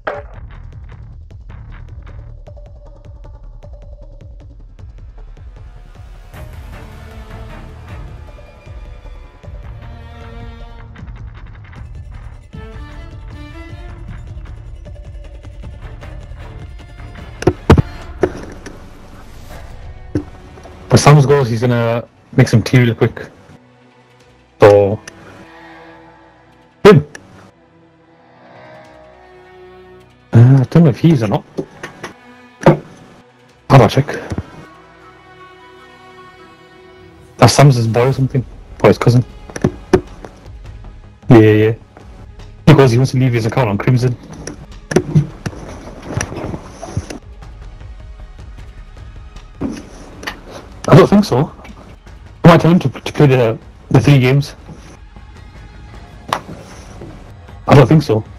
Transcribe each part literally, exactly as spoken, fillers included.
If Sam's goes, he's gonna make some tea real quick. So, him. Uh, I don't know if he's or not. How do I check? That's Sam's his boy or something, or his cousin. Yeah, yeah. Because he wants to leave his account on Crimson. I don't think so. I might tell him to, to play the, the three games. I don't think so.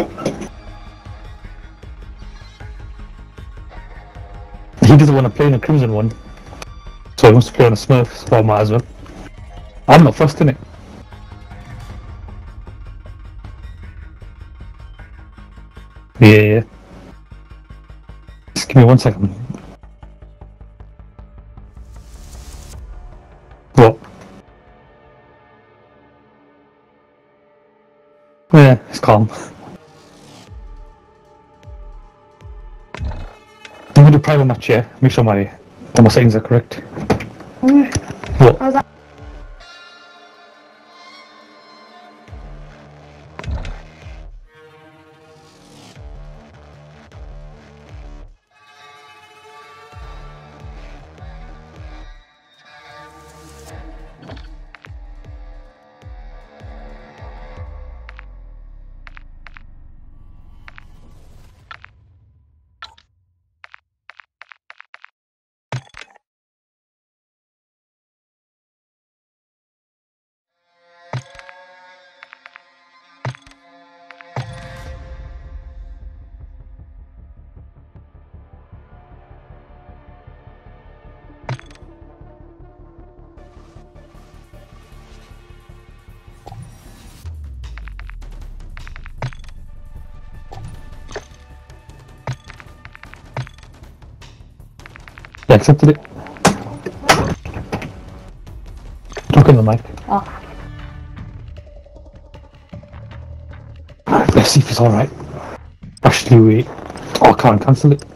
He doesn't want to play in a Crimson one. So he wants to play on a Smurf, so I might as well. I'm not first in it. Yeah, yeah. Just give me one second. What? Yeah, it's calm. I'm gonna do private match, yeah. Make sure my all my settings are correct. Yeah. What? How's that? I accepted it. Talk in the mic. Oh. Let's see if it's alright. Actually, wait. Oh, I can't cancel it.